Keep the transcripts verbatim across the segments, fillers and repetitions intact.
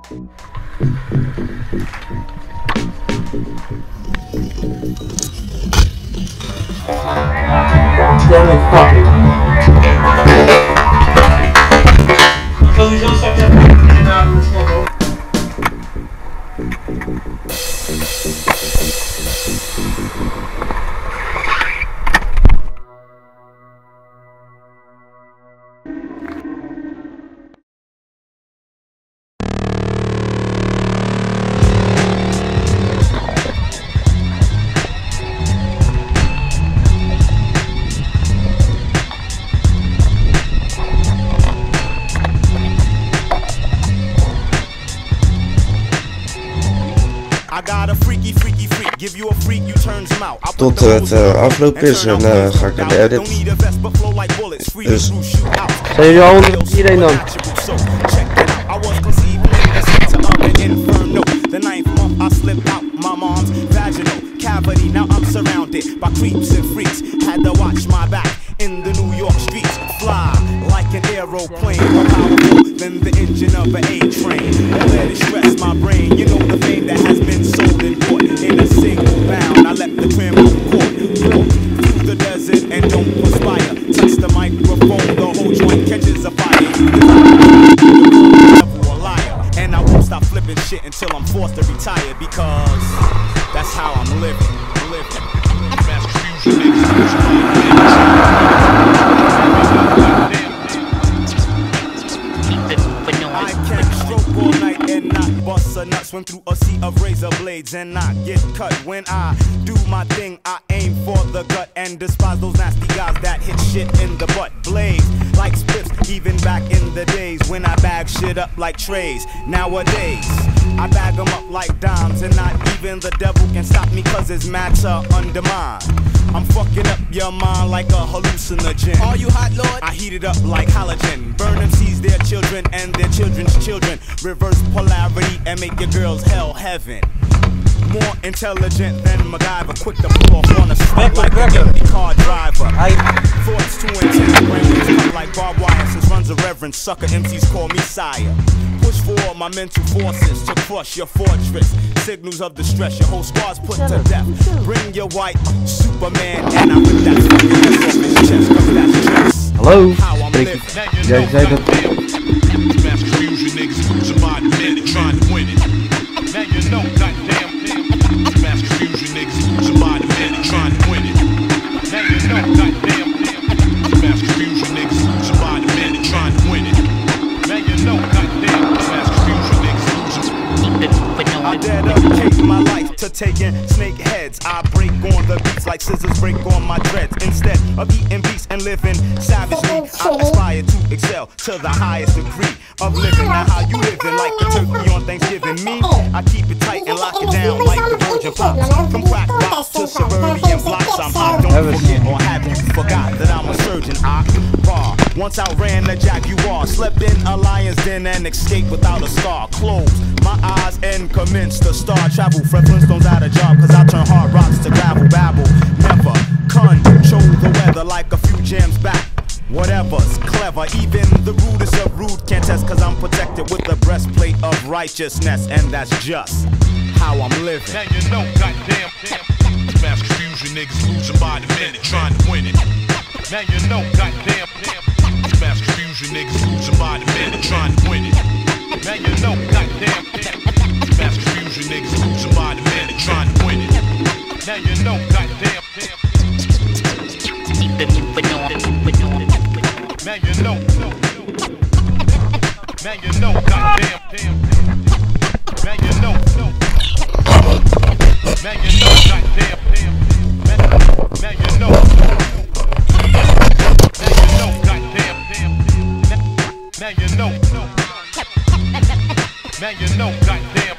Damn it, fucking. Sowieso straks even in de slot. Tot het uh, afloop is en uh, ga ik naar de edit. Dus zijn jullie al onder iedereen dan? The ninth month I slipped out my mom's vaginal cavity. Now I'm surrounded by creeps and freaks. Had to watch my back in the New York streets. Fly like an aeroplane, more powerful than the engine of an A-train. Don't let it stress my brain. You know the fame that has been sold and bought in a single bound. I let the criminal court walk through the desert and don't perspire. Touch the microphone, the whole joint catches a fire. And I won't stop flipping shit until I'm forced to retire, because that's how I'm living, living. I can stroke all night and not bust a nut, swim through a sea of razor blades and not get cut. When I do my thing, I aim for the gut and despise those nasty guys that hit shit in the butt. Blaze like spliffs, even back in the days when I bag shit up like trays. Nowadays, I bag them up like dimes, and not even the devil can stop me, cause his matter undermined. I'm fucking up your mind like a hallucinogen. Are you hot, Lord? I heat it up like halogen. Burn them seeds, their children and their children's children. Reverse polarity and make your girls hell heaven. More intelligent than MacGyver, quick to pull off on a stunt like an empty car driver. Thoughts too intense, brainwaves cut like barbed wire. Since runs a reverend, sucker M Cs call me sire. Push forward my mental forces to crush your fortress. Signals of distress, your whole squad's put to death. Bring your white Superman and I rip that fucking head off his chest, cause that's just Hallo, how I'm spreek living. ik. Jij zei dat... Now you know, goddamn, mass confusion niggas, somebody man trying to win it. Now you know, goddamn, mass confusion niggas, somebody man trying to win it. Now you know, goddamn, mass confusion niggas. I dedicate my life to taking snake heads. I break on the beats like scissors break on my dreads. Instead of eating beats and living savagely, I aspire to excel to the highest degree of living. Now how you living, like the turkey on Thanksgiving? Me, I keep it tight and lock it down like the Virgin Pops. From crack rocks to suburban blocks, I'm hot. Don't forget, or have you forgot that I'm a surgeon? I bar. Once outran the Jaguar, slept in a lion's den and escaped without a scar. Closed my eyes and commenced to star travel. Fred Flintstone's out of job, cause I turn hard rocks to gravel. Babble, never control the weather like a few jams back. Whatever's clever, even the rudest of rude can't test, cause I'm protected with the breastplate of righteousness, and that's just how I'm living. Now you know, goddamn, mass confusion niggas losing by the minute trying to win it. Now you know, goddamn, mass confusion niggas losing by the minute trying to win it. Now you know, goddamn, mass confusion niggas losing by the minute trying to win it. Now you know, goddamn. Now you know, now you know, goddamn, now you know, now you know, goddamn, now you know, now you know, goddamn, now you know, now you know, goddamn.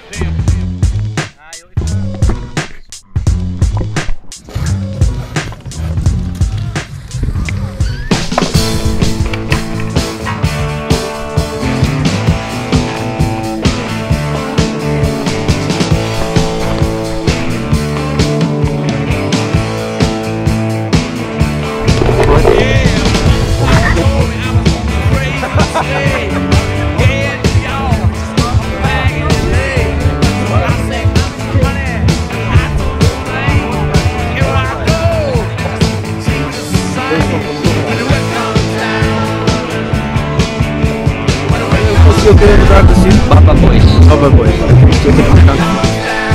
Posso eu querer mudar de sítio? Baba Boys. Baba Boys. Eu tenho que cantar.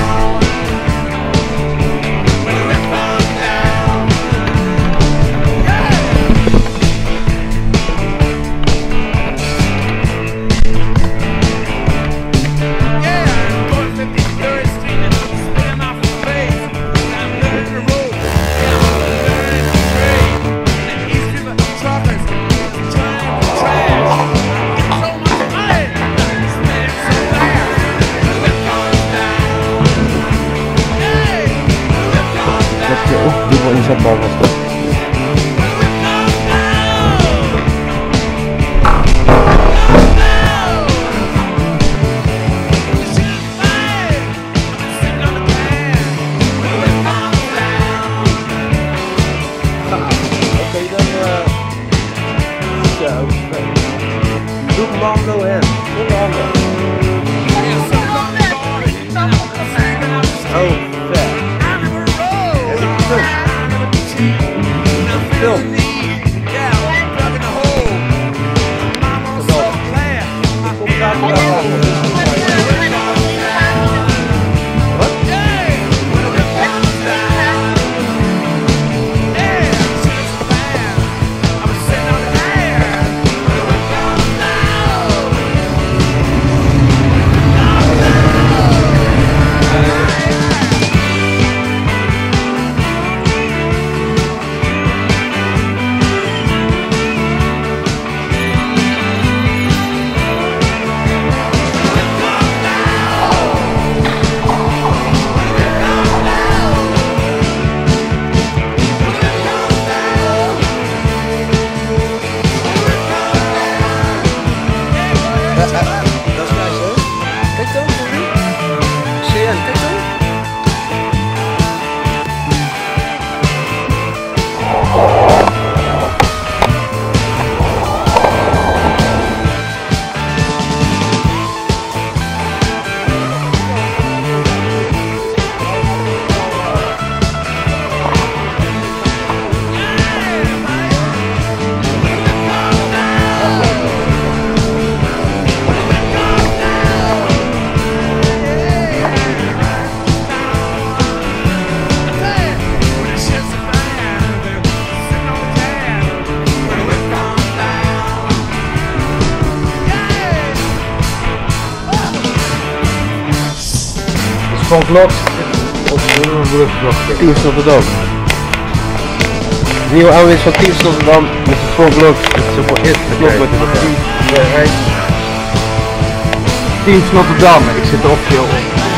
Die wollen ich mal was. Oké, dan uh, zo. Doe hem maar zo in. Zonder handen. Oh, vet. Heb je gefilmd? Film. Ik kom graag weer aan. Van vlog of een vlog? Teams Rotterdam. Nieuwe aanwinst van Teams Rotterdam met de full vlog. Het is voor eerst vlog met de reis. Teams Rotterdam, ik zit er officieel op.